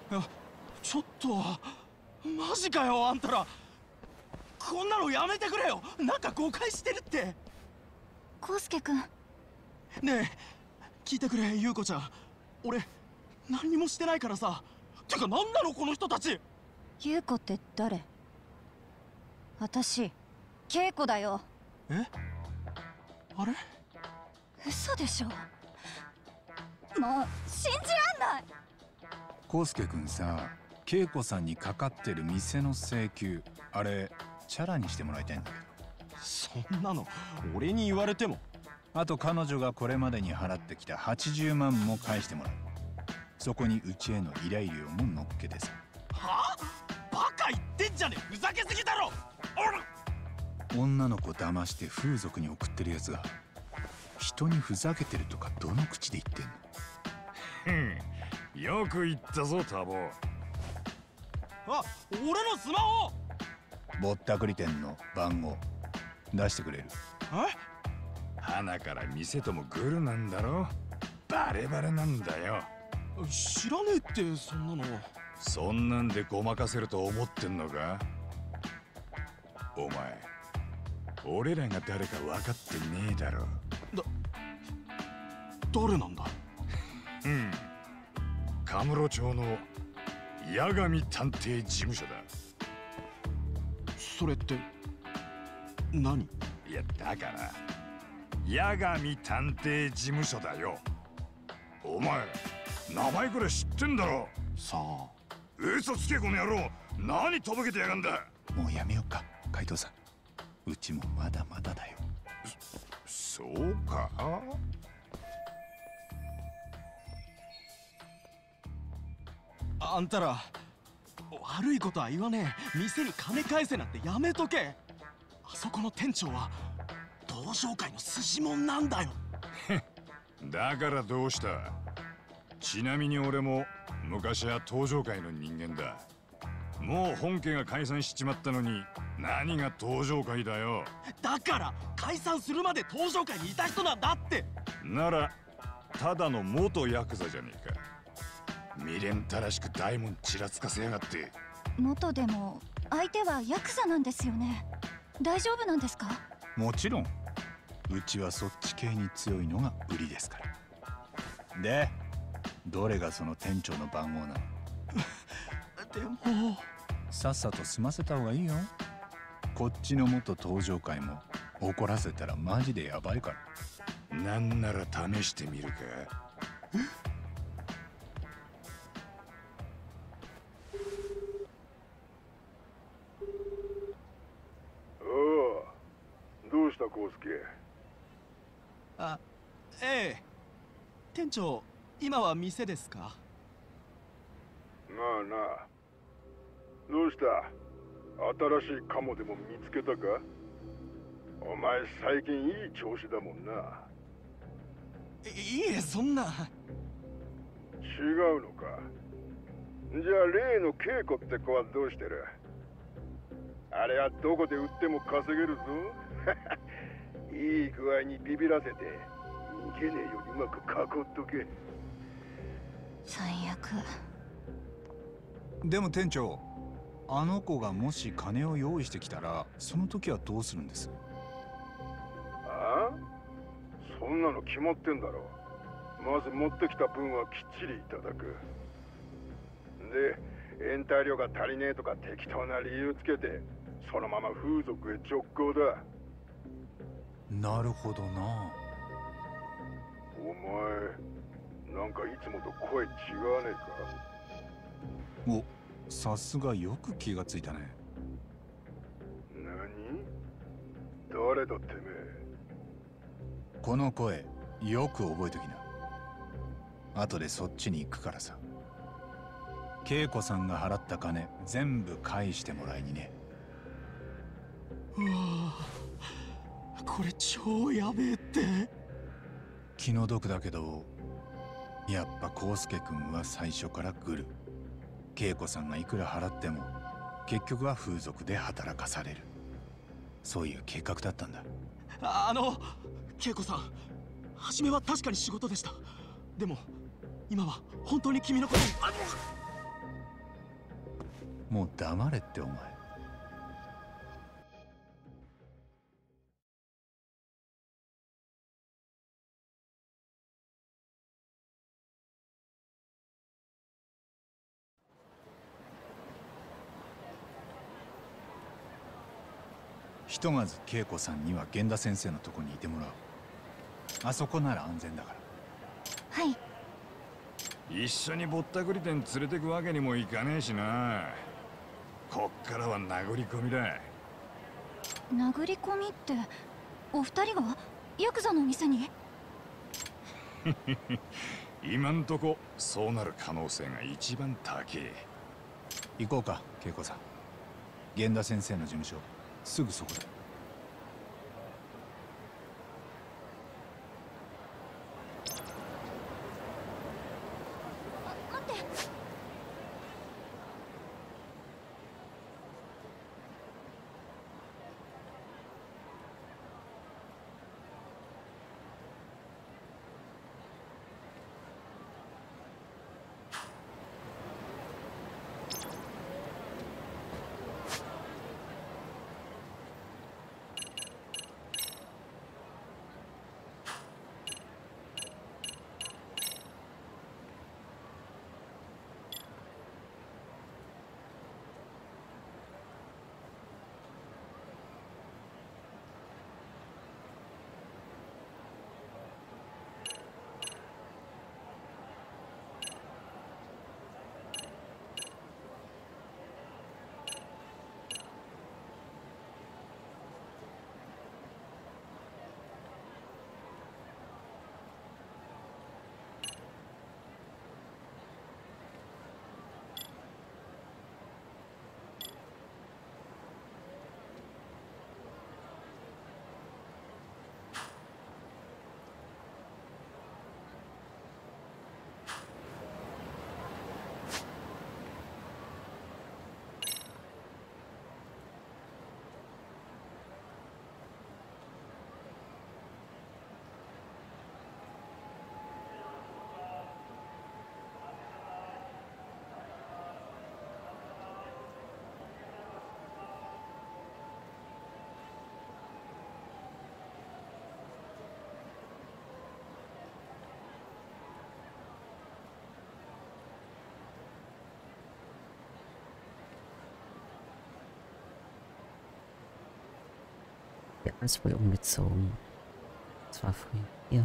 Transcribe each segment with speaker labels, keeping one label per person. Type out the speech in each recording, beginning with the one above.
Speaker 1: ちょっとマジかよあんたら。こんなのやめてくれよ。なんか誤解してるって。
Speaker 2: 康介くん。
Speaker 1: ねえ聞いてくれ優子ちゃん。俺何にもしてないからさ。てか何なのこの人たち。
Speaker 2: 優子って誰？私恵子だよ。
Speaker 1: え？あれ？
Speaker 2: 嘘でしょ。もう信じらんない。
Speaker 3: 康介くんさ、恵子さんにかかってる店の請求、あれチャラにしてもらいたいんだけど。
Speaker 1: そんなの俺に言われても。
Speaker 3: あと彼女がこれまでに払ってきた80万も返してもらう。そこにうちへの依頼料も乗っけてさ。
Speaker 1: はあ？バカ言ってんじゃねえ。ふざけすぎだろ。
Speaker 3: 女の子騙して風俗に送ってるやつが人にふざけてるとかどの口で言ってんの？
Speaker 4: よく言ったぞタボ。
Speaker 1: あ、俺のスマホ。
Speaker 3: ぼったくり店の番号出してくれる？
Speaker 4: 花から店ともグルなんだろ。バレバレなんだよ。
Speaker 1: 知らねえってそんなの。
Speaker 4: そんなんでごまかせると思ってんのか？お前俺らが誰か分かってねえだろ。
Speaker 1: 誰なんだ？
Speaker 4: カムロ町の八神探偵事務所だ。
Speaker 1: それって何？
Speaker 4: いやだから八神探偵事務所だよ。お前名前くらい知ってんだろ。
Speaker 1: さあ。
Speaker 4: 嘘つけこの野郎。何とぼけてやがんだ。
Speaker 3: もうやめよっか海藤さん。うちもまだまだだよ。
Speaker 4: そうか？
Speaker 1: あんたら悪いことは言わねえ。店に金返せなんてやめとけ。あそこの店長は同商会の筋もんなんだよ。
Speaker 4: だからどうした？ちなみに俺も昔は東上会の人間だ。もう本家が解散しちまったのに何が東上会だよ。
Speaker 1: だから解散するまで東上会にいた人なんだって。
Speaker 4: ならただの元ヤクザじゃねえか。未練たらしく大門ちらつかせやがって。
Speaker 2: 元でも相手はヤクザなんですよね。大丈夫なんですか？
Speaker 3: もちろんうちはそっち系に強いのが売りですから。でどれがその店長の番号なの？
Speaker 1: でも
Speaker 3: さっさと済ませた方がいいよ。こっちの元東上会も怒らせたらマジでヤバいから。
Speaker 4: なんなら試してみるか？
Speaker 5: どうした康介？
Speaker 1: あ、ええ。店長今は店ですか？
Speaker 5: なあなあ、どうした？新しいカモでも見つけたか？お前最近いい調子だもんな。
Speaker 1: いいえそんな。
Speaker 5: 違うのか。じゃあ例の恵子って子はどうしてる？あれはどこで売っても稼げるぞ。いい具合にビビらせて逃げねえようにうまく囲っとけ。
Speaker 2: 最悪。
Speaker 3: でも店長、あの子がもし金を用意してきたらその時はどうするんです？
Speaker 5: ああ？そんなの決まってんだろ。まず持ってきた分はきっちりいただく。で延滞料が足りねえとか適当な理由つけてそのまま風俗へ直行だ。
Speaker 3: なるほどな。
Speaker 5: お前なんかいつもと声違わねえか？
Speaker 3: お、さすがよく気がついたね。
Speaker 5: 何？誰だてめえ？
Speaker 3: この声よく覚えときな。後でそっちに行くからさ。恵子さんが払った金全部返してもらいにね。
Speaker 1: うわこれ超やべえって。
Speaker 3: 気の毒だけどやっぱ康介くんは最初からグル。恵子さんがいくら払っても結局は風俗で働かされる。そういう計画だったんだ。
Speaker 1: 恵子さん、初めは確かに仕事でした。でも今は本当に君のことに。
Speaker 3: もう黙れってお前。ひとまず恵子さんには源田先生のとこにいてもらう。あそこなら安全だから。
Speaker 2: はい。
Speaker 4: 一緒にぼったくり店連れてくわけにもいかねえしな。こっからは殴り込みだ。
Speaker 2: 殴り込みってお二人がヤクザの店に？
Speaker 4: 今んとこそうなる可能性が一番高え。
Speaker 3: 行こうか恵子さん。源田先生の事務所すぐそこだ。
Speaker 2: 待って。
Speaker 6: Ja, es wurde umgezogen. Es war früh. Ja.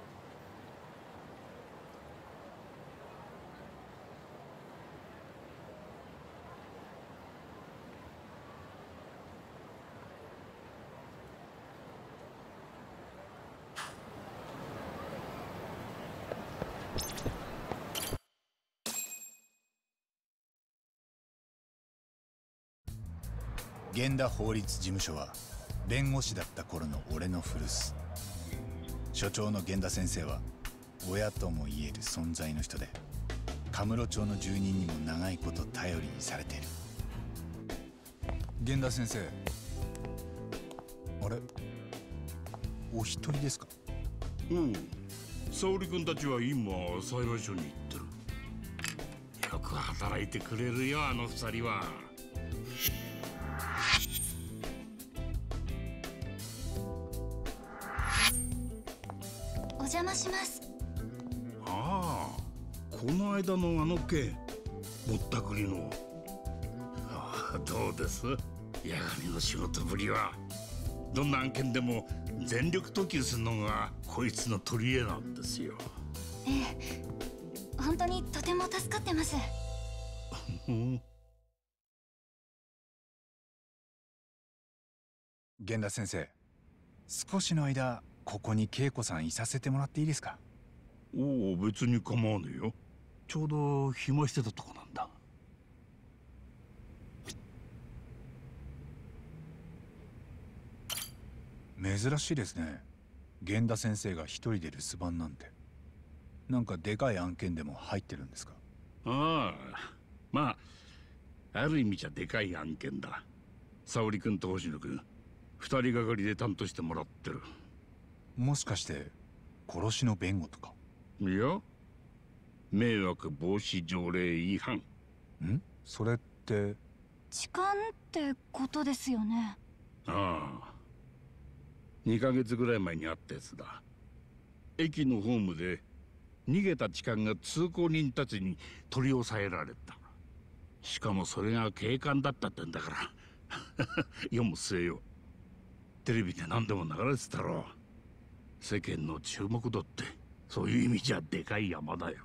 Speaker 3: 源田法律事務所は弁護士だった頃の俺の古巣。所長の源田先生は親とも言える存在の人で、カムロ町の住人にも長いこと頼りにされている。源田先生、あれお一人ですか？
Speaker 7: うん、沙織君たちは今裁判所に行ってる。よく働いてくれるよ、あの二人は。
Speaker 2: お邪魔します。
Speaker 7: ああ、この間のあの件、ぼったくりの。どうです、矢神の仕事ぶりは。どんな案件でも全力投球するのがこいつの取り柄なんですよ。
Speaker 2: ええ、本当にとても助かってます。
Speaker 3: 源田先生、少しの間ここに恵子さんいさせてもらっていいですか？
Speaker 7: おお、別に構わねえよ。ちょうど暇してたとこなんだ。
Speaker 3: 珍しいですね。源田先生が一人で留守番なんて。なんかでかい案件でも入ってるんですか？
Speaker 7: ああ、まあある意味じゃでかい案件だ。沙織君と星野君、二人がかりで担当してもらってる。
Speaker 3: もしかして殺しの弁護とか？
Speaker 7: いや、迷惑防止条例違反。
Speaker 3: ん？それって
Speaker 2: 痴漢ってことですよね。
Speaker 7: ああ、2ヶ月ぐらい前にあったやつだ。駅のホームで逃げた痴漢が通行人たちに取り押さえられた。しかもそれが警官だったってんだから世も末よ。テレビで何でも流れてたろ。世間の注目度ってそういう意味じゃでかい山だよ。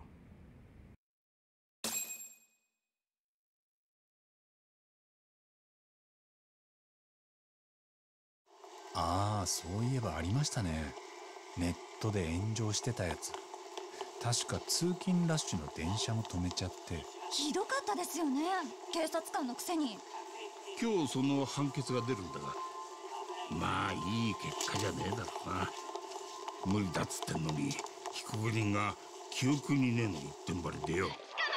Speaker 3: ああ、そういえばありましたね。ネットで炎上してたやつ。確か通勤ラッシュの電車も止めちゃって。
Speaker 2: ひどかったですよね、警察官のくせに。
Speaker 7: 今日その判決が出るんだが、まあいい結果じゃねえだろうな。無理だっつってんのに被告人が記憶にねえの一点張りでよ。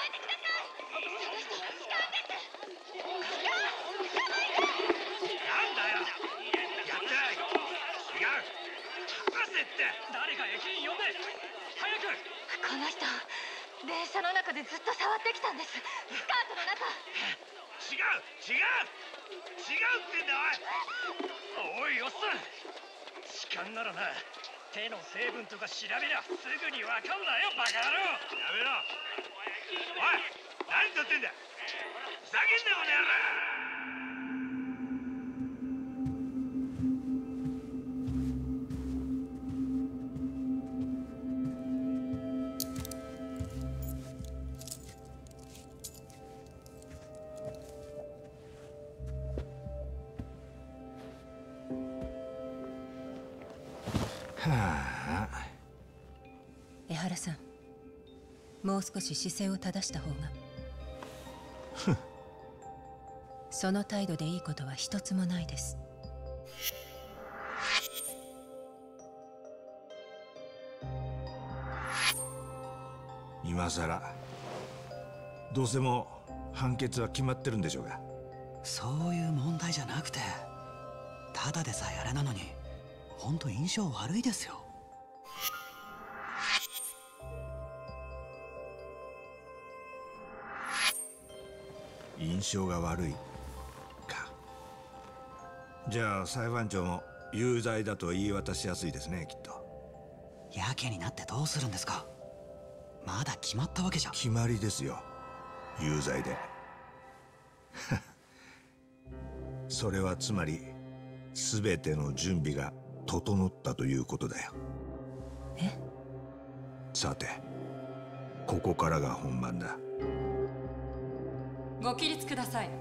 Speaker 8: この人、電車の中でずっと触ってきたんです。スカートの中。
Speaker 9: 違うってんだ。おいおっさん、痴漢ならな、手の成分とか調べりゃすぐにわかんなよ、バカ野郎。やめろ。おい、何撮ってんだ。ふざけんなこの野郎。
Speaker 10: 江原さん、もう少し姿勢を正した方が。その態度でいいことは一つもないです。
Speaker 11: 今さらどうせも判決は決まってるんでしょうが。
Speaker 12: そういう問題じゃなくて、ただでさえあれなのに本当印象悪いですよ。
Speaker 11: 印象が悪いか。じゃあ裁判長も有罪だと言い渡しやすいですね、きっと。
Speaker 12: やけになってどうするんですか。まだ決まったわけじゃ。
Speaker 11: 決まりですよ、有罪で。それはつまり全ての準備が整ったということだよ。
Speaker 10: え？
Speaker 11: さて、ここからが本番だ。
Speaker 13: ご起立ください。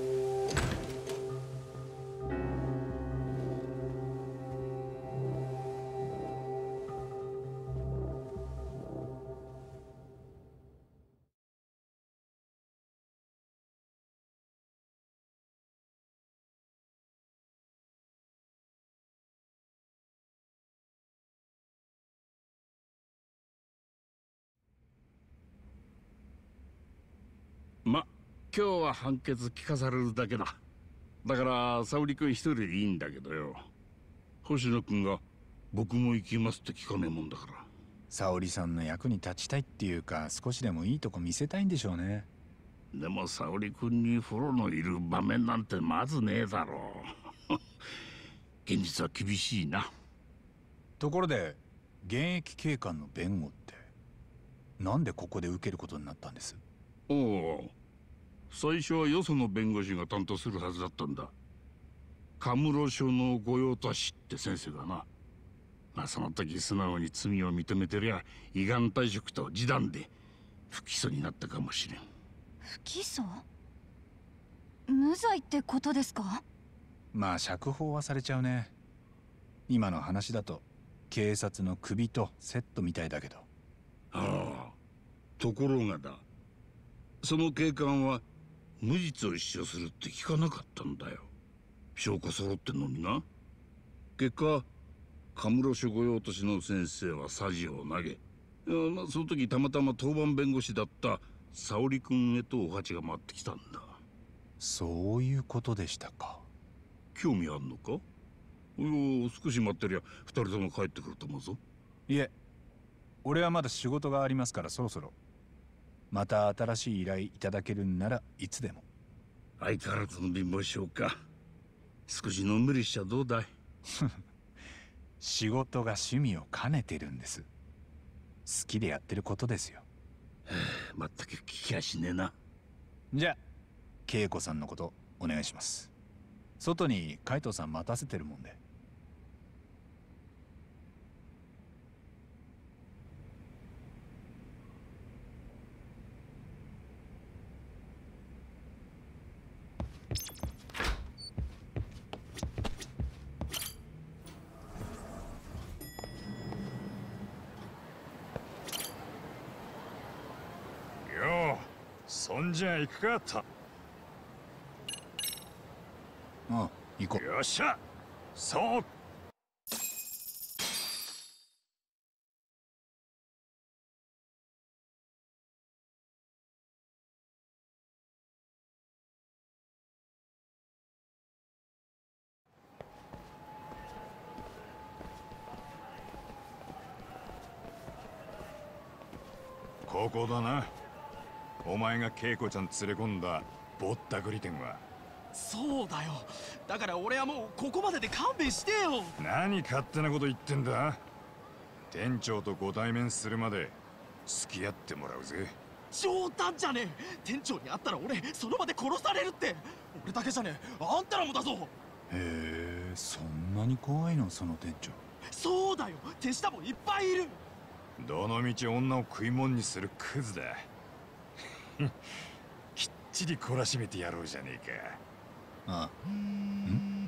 Speaker 7: 今日は判決聞かされるだけだ。だから沙織君一人でいいんだけどよ。星野君が僕も行きますって聞かねえもんだから。
Speaker 3: 沙織さんの役に立ちたいっていうか、少しでもいいとこ見せたいんでしょうね。
Speaker 7: でも沙織君に風呂のいる場面なんてまずねえだろう。現実は厳しいな。
Speaker 3: ところで現役警官の弁護ってなんでここで受けることになったんです？
Speaker 7: おお、最初はよその弁護士が担当するはずだったんだ。カムロ署の御用達って先生がな。まあその時素直に罪を認めてりゃ依願退職と示談で不起訴になったかもしれん。
Speaker 2: 不起訴？無罪ってことですか？
Speaker 3: まあ釈放はされちゃうね。今の話だと警察の首とセットみたいだけど。
Speaker 7: ああ、ところがだ、その警官は無実を主張するって聞かなかったんだよ。証拠揃ってんのにな。結果カムロ署御用達の先生はさじを投げ、その時たまたま当番弁護士だった沙織君へとお鉢が回ってきたんだ。
Speaker 3: そういうことでしたか。
Speaker 7: 興味あんのか？少し待ってりゃ二人とも帰ってくると思うぞ。
Speaker 3: いえ、俺はまだ仕事がありますから、そろそろ。また新しい依頼いただけるんならいつでも。
Speaker 7: 相変わらずの貧乏症か。少しのんびりしちゃどうだい？
Speaker 3: 仕事が趣味を兼ねてるんです。好きでやってることですよ。
Speaker 7: 全く聞きやしねえな。
Speaker 3: じゃあ恵子さんのことお願いします。外に海藤さん待たせてるもんで。
Speaker 4: そんじゃ行くかた。
Speaker 3: ああ、行こう。
Speaker 4: よっしゃ、そう。ここだな。お前が恵子ちゃん連れ込んだぼったくり店は。
Speaker 1: そうだよ。だから俺はもうここまでで勘弁してよ。
Speaker 4: 何勝手なこと言ってんだ。店長とご対面するまで付き合ってもらうぜ。
Speaker 1: 冗談じゃねえ。店長に会ったら俺その場で殺されるって。俺だけじゃねえ、あんたらもだぞ。
Speaker 3: へえ、そんなに怖いのその店長。
Speaker 1: そうだよ、手下もいっぱいいる。
Speaker 4: どのみち女を食い物にするクズだ。きっちり懲らしめてやろうじゃねえか。
Speaker 3: ああ。ん？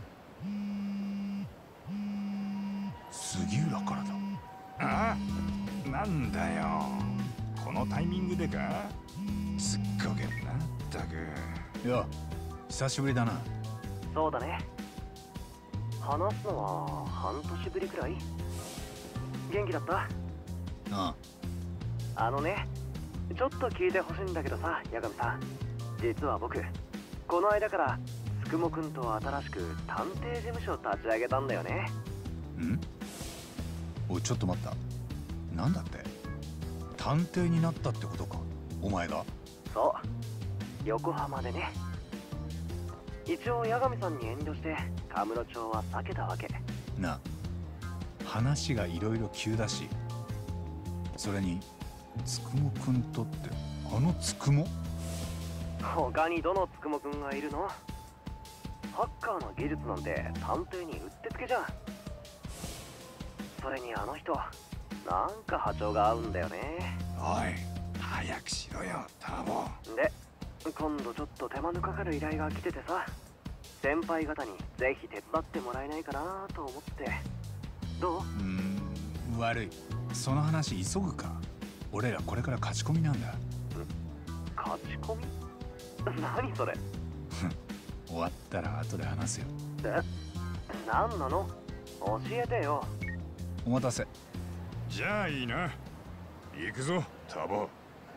Speaker 3: 杉浦からだ。
Speaker 4: ああ、なんだよ。このタイミングでか。すっごけんなったく。
Speaker 3: いや、久しぶりだな。
Speaker 13: そうだね。話すのは半年ぶりくらい。元気だった？
Speaker 3: ああ。
Speaker 13: あのね、ちょっと聞いてほしいんだけどさ、八神さん。実は僕、この間からつくもくんと新しく探偵事務所を立ち上げたんだよね。
Speaker 3: ん？おい、ちょっと待った。なんだって？探偵になったってことか、お前が？
Speaker 13: そう、横浜でね。一応八神さんに遠慮してカムロ町は避けたわけ。
Speaker 3: なあ、話がいろいろ急だし、それにつくもくんとってあのつくも？
Speaker 13: 他にどのつくもくんがいるの？ハッカーの技術なんて探偵にうってつけじゃん。それにあの人、なんか波長が合うんだよね。
Speaker 4: おい、早くしろよ、タボ。
Speaker 13: で、今度ちょっと手間のかかる依頼が来ててさ、先輩方にぜひ手伝ってもらえないかなと思って。どう？
Speaker 3: 悪い。その話急ぐか。俺らこれから勝ち込みなんだ。
Speaker 13: 勝ち込み？何それ？
Speaker 3: 終わったら後で話すよ。
Speaker 13: 何なの？教えてよ。
Speaker 3: お待たせ。
Speaker 4: じゃあいいな。行くぞ、タボ。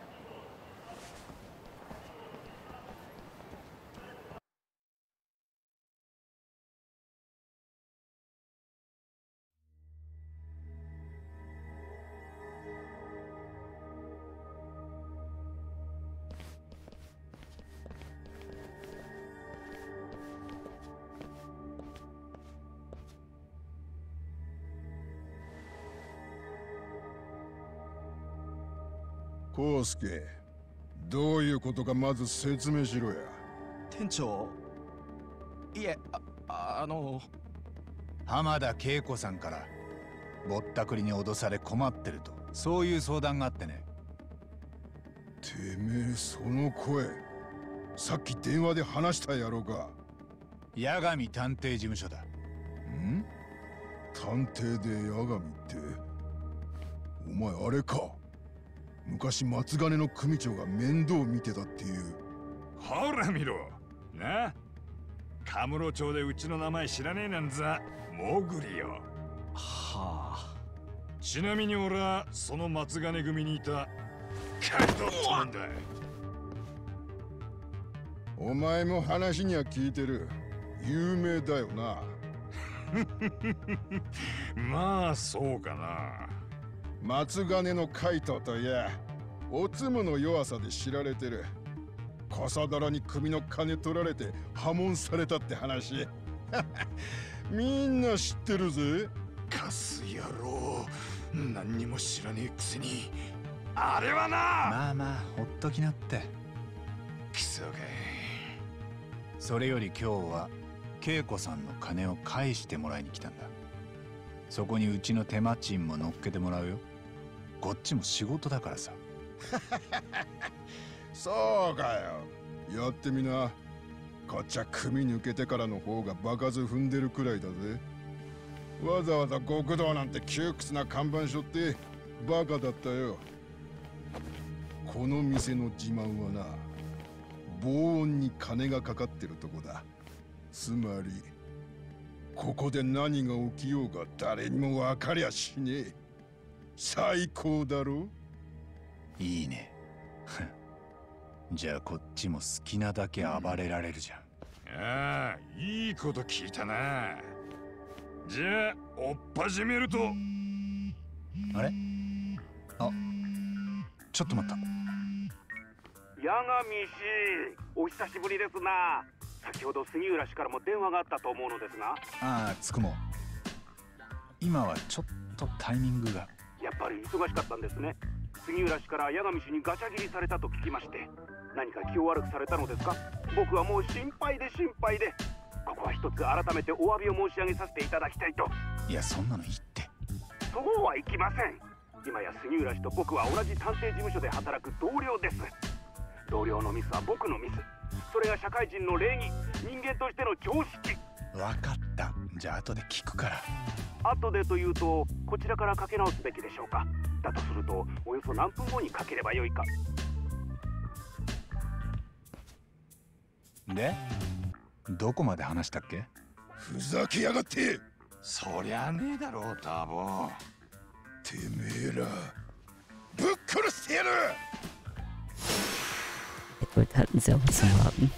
Speaker 5: 康介、どういうことかまず説明しろや。
Speaker 1: 店長、いえ、
Speaker 3: 浜田恵子さんからぼったくりに脅され困ってると、そういう相談があってね。
Speaker 5: てめえ、その声さっき電話で話したやろか。
Speaker 3: 八神探偵事務所だ。ん？
Speaker 5: 探偵で八神って、お前あれか。昔松金の組長が面倒見てたっていう。
Speaker 4: ほら見ろな。カムロ町でうちの名前知らねえなんざモグリよ。
Speaker 1: はあ。
Speaker 4: ちなみに俺はその松金組にいたカイトってなんだ。
Speaker 5: お前も話には聞いてる。有名だよな。
Speaker 4: まあそうかな。
Speaker 5: 松金のカイトといや、おつむの弱さで知られてる。 コソ泥に首の金取られて破門されたって話。みんな知ってるぜ。
Speaker 4: カス野郎、何にも知らねえくせに。あれはな。
Speaker 3: まあまあほっときなって。
Speaker 4: クソかい。
Speaker 3: それより今日は恵子さんの金を返してもらいに来たんだ。そこにうちの手間賃も乗っけてもらうよ。こっちも仕事だからさ。
Speaker 5: そうかよ。やってみな。こっちは組抜けてからの方が場数踏んでるくらいだぜ。わざわざ極道なんて窮屈な看板背負ってバカだったよ。この店の自慢はな、防音に金がかかってるとこだ。つまりここで何が起きようが誰にも分かりゃしねえ。最高だろ。
Speaker 3: いいね。じゃあこっちも好きなだけ暴れられるじゃん。
Speaker 4: ああ、いいこと聞いたな。じゃあ追っ始めると。
Speaker 3: あれ？あ、ちょっと待った。
Speaker 14: 八神氏、お久しぶりですな。先ほど杉浦氏からも電話があったと思うのですが。
Speaker 3: ああ、つくも。今はちょっとタイミングが。
Speaker 14: やっぱり忙しかったんですね。杉浦氏から八神氏にガチャ切りされたと聞きまして。何か気を悪くされたのですか？僕はもう心配で心配で。ここは一つ改めてお詫びを申し上げさせていただきたいと。
Speaker 3: いや、そんなのいいって。
Speaker 14: そうはいきません。今や杉浦氏と僕は同じ探偵事務所で働く同僚です。同僚のミスは僕のミス。それが社会人の礼儀、人間としての常識。
Speaker 3: 分かった。じゃあ後で聞くから。
Speaker 14: 後でというとこちらからかけ直すべきでしょうか。だとするとおよそ何分後にかければよいか。
Speaker 3: で、どこまで話したっけ？
Speaker 5: ふざけやがって。
Speaker 4: そりゃねえだろう、ターボ。
Speaker 5: てめえらぶっ殺してやる。
Speaker 6: Geduld hatten sie auch zu warten.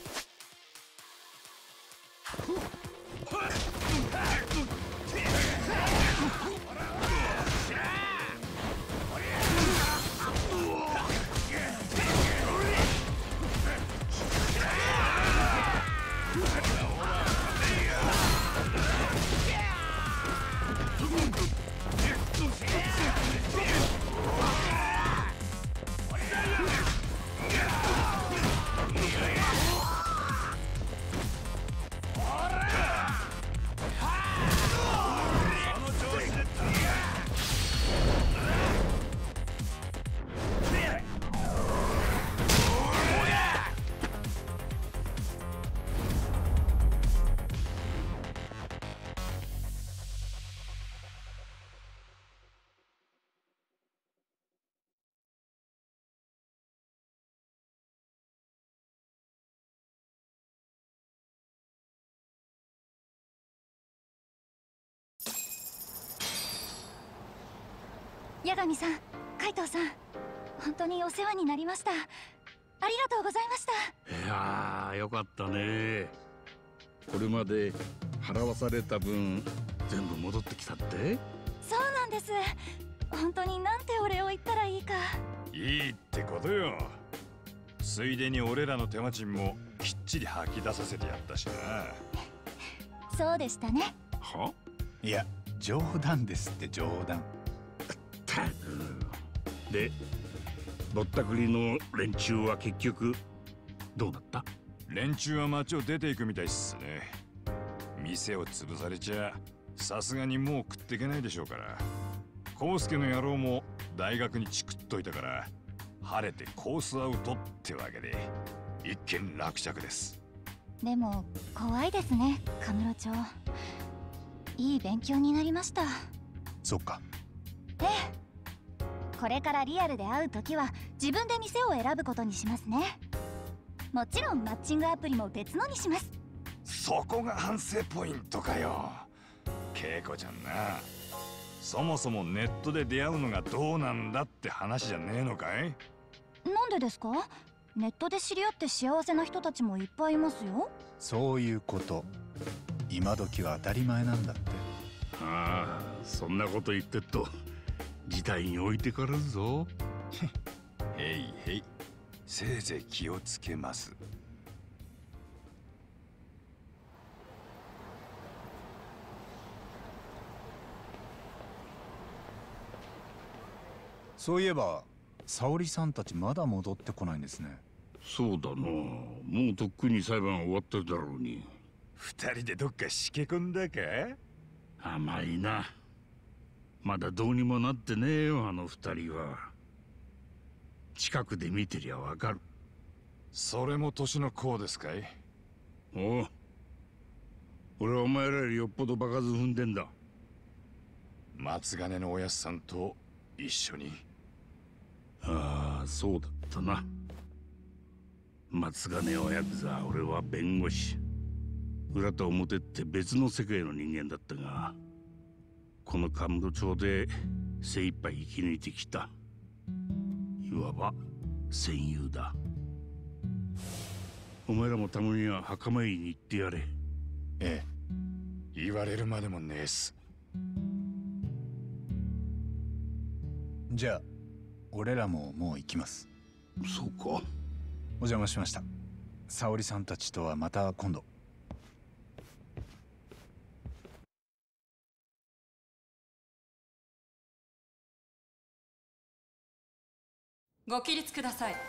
Speaker 2: 八神さん、海藤さん、本当にお世話になりました。ありがとうございました。
Speaker 7: いやー、よかったね。これまで払わされた分全部戻ってきたって？
Speaker 2: そうなんです。本当になんてお礼を言ったらいいか。
Speaker 4: いいってことよ。ついでに俺らの手間賃もきっちり吐き出させてやったしな。
Speaker 2: そうでしたね。
Speaker 7: は？
Speaker 3: いや、冗談ですって、冗談。
Speaker 7: で、ぼったくりの連中は結局どうなった？
Speaker 4: 連中は町を出ていくみたいっすね。店を潰されちゃさすがにもう食っていけないでしょうから。康介の野郎も大学にチクっといたから晴れてコースアウトってわけで一件落着です。
Speaker 2: でも怖いですね、カムロ町。いい勉強になりました。
Speaker 3: そっか。
Speaker 2: ええ、これからリアルで会うときは自分で店を選ぶことにしますね。もちろんマッチングアプリも別のにします。
Speaker 4: そこが反省ポイントかよ、恵子ちゃんな。そもそもネットで出会うのがどうなんだって話じゃねえのかい？
Speaker 2: なんでですか？ネットで知り合って幸せな人たちもいっぱいいますよ。
Speaker 3: そういうこと。今時は当たり前なんだって。
Speaker 7: ああ、そんなこと言ってっと事態に置いてからずぞ。
Speaker 4: へいへい、 せいぜい気をつけます。
Speaker 3: そういえば沙織さんたちまだ戻ってこないんですね。
Speaker 7: そうだな、もうとっくに裁判終わってるだろうに。
Speaker 4: 二人でどっかしけ込んだか？
Speaker 7: 甘いな。まだどうにもなってねえよ、あの二人は。近くで見てりゃわかる。
Speaker 4: それも年の功ですかい？
Speaker 7: おう、俺はお前らよりよっぽど場数踏んでんだ。
Speaker 4: 松金のおやっさんと一緒に。
Speaker 7: ああ、そうだったな。松金はヤクザ、俺は弁護士。裏と表って別の世界の人間だったが、この神室町で精一杯生き抜いてきた。いわば戦友だ。お前らもたまには墓参りに行ってやれ。
Speaker 4: ええ、言われるまでもねえっす。
Speaker 3: じゃあ俺らももう行きます。
Speaker 7: そうか。
Speaker 3: お邪魔しました。沙織さんたちとはまた今度。
Speaker 10: ご起立ください。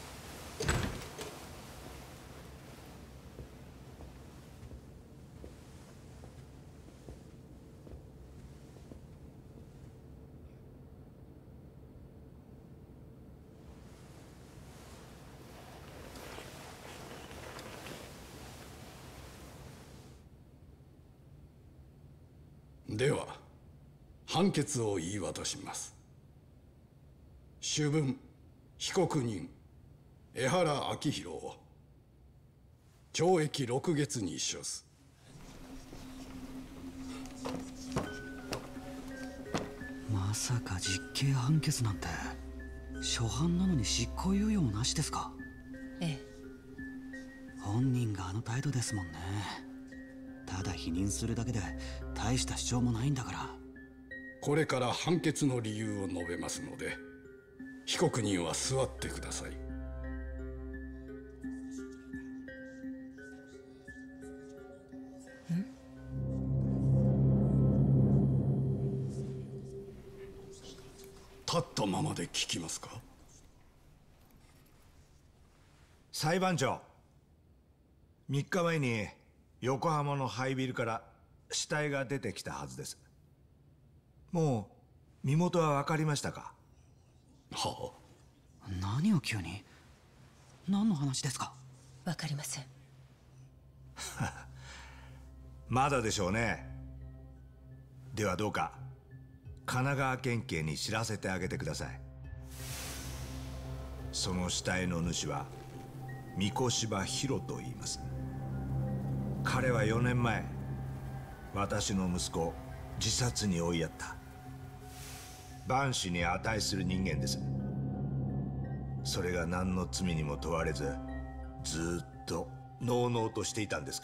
Speaker 15: では判決を言い渡します。主文被告人江原明弘を懲役6月に処す。
Speaker 12: まさか実刑判決なんて。初犯なのに執行猶予もなしですか？
Speaker 10: ええ。
Speaker 12: 本人があの態度ですもんね。ただ否認するだけで大した主張もないんだから。
Speaker 15: これから判決の理由を述べますので、被告人は座ってください。立ったままで聞きますか？
Speaker 11: 裁判長、3日前に横浜の廃ビルから死体が出てきたはずです。もう身元は分かりましたか？
Speaker 12: はあ、何を急に。何の話ですか？
Speaker 10: わかりません。
Speaker 11: まだでしょうね。ではどうか神奈川県警に知らせてあげてください。その死体の主は三越柴弘と言います。彼は4年前私の息子を自殺に追いやった万死に値する人間です。それが何の罪にも問われずずっとのうのうとしていたんですから。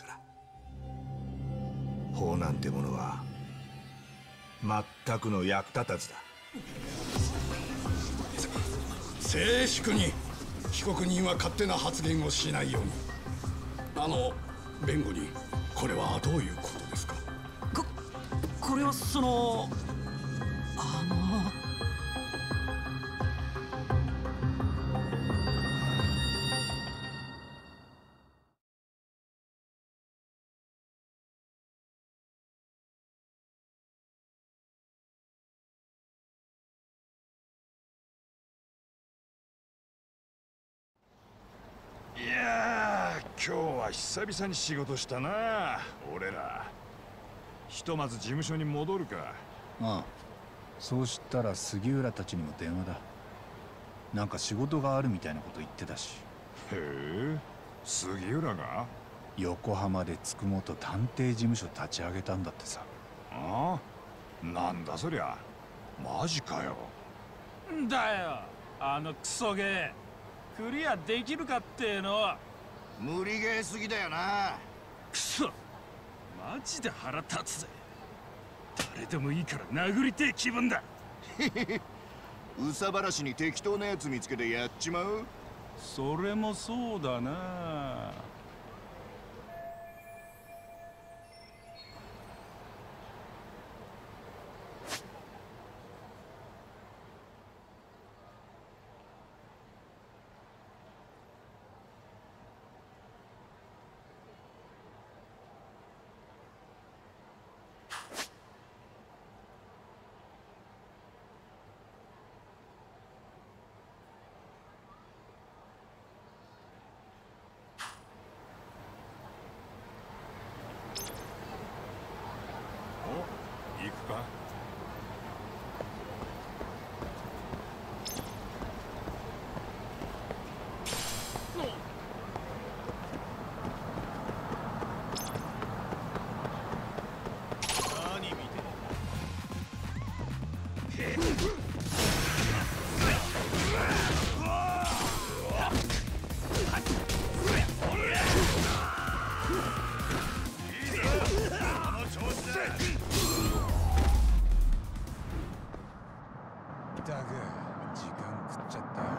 Speaker 11: 法なんてものは全くの役立たずだ。
Speaker 15: 静粛に。被告人は勝手な発言をしないように。弁護人、これはどういうことですか？
Speaker 12: これはその
Speaker 4: いやー、今日は久々に仕事したな。俺らひとまず事務所に戻るか。
Speaker 3: ああ、そうしたら杉浦たちにも電話だ。なんか仕事があるみたいなこと言ってたし。
Speaker 4: へえ、杉浦が
Speaker 3: 横浜でつくもと探偵事務所立ち上げたんだってさ。
Speaker 4: ああ、なんだそりゃ。マジかよ。
Speaker 16: んだよ、あのクソゲークリアできるかっての。
Speaker 17: 無理ゲーすぎだよな。
Speaker 16: クソ、マジで腹立つぜ。誰でもいいから殴りてえ気分だ。
Speaker 17: うさばらしに適当なやつ見つけてやっちまう。
Speaker 16: それもそうだな。
Speaker 4: 行くか。
Speaker 1: 何見て
Speaker 3: だが時間食っちゃったよ。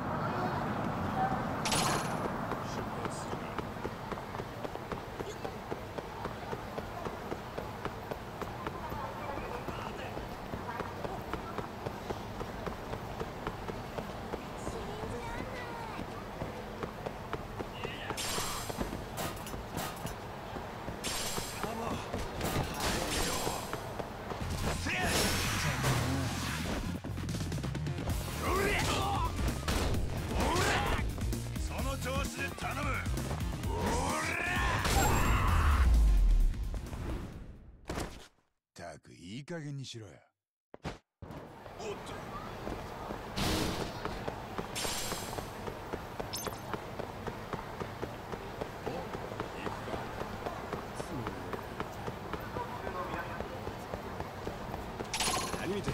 Speaker 4: その調子で頼む。
Speaker 3: たくいい加減にしろよ。
Speaker 4: おっと。
Speaker 1: 何見てる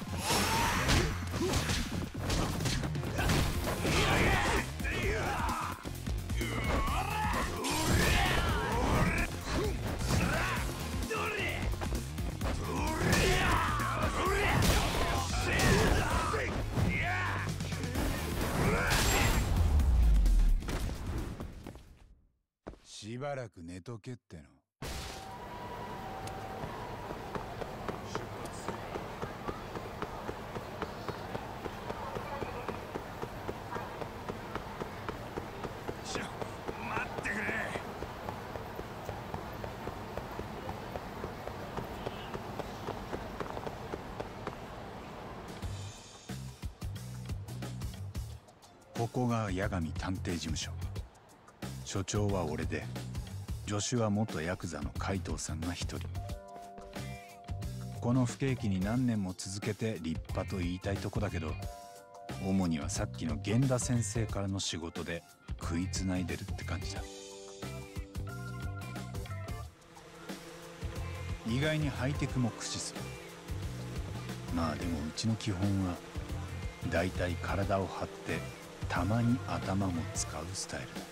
Speaker 3: しばらく寝とけっての。
Speaker 4: 待ってくれ。
Speaker 3: ここが八神探偵事務所。所長は俺で、助手は元ヤクザの海藤さんが一人。この不景気に何年も続けて立派と言いたいとこだけど、主にはさっきの源田先生からの仕事で食いつないでるって感じだ。意外にハイテクも駆使する。まあでもうちの基本はだいたい体を張ってたまに頭も使うスタイルだ。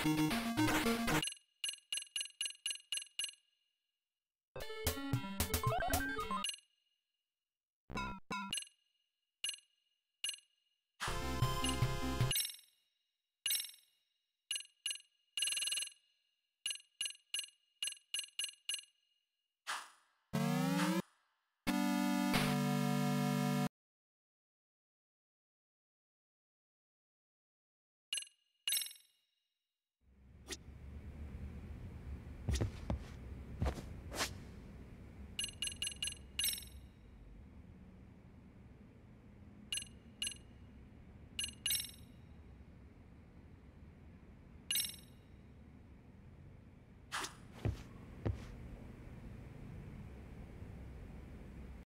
Speaker 2: す。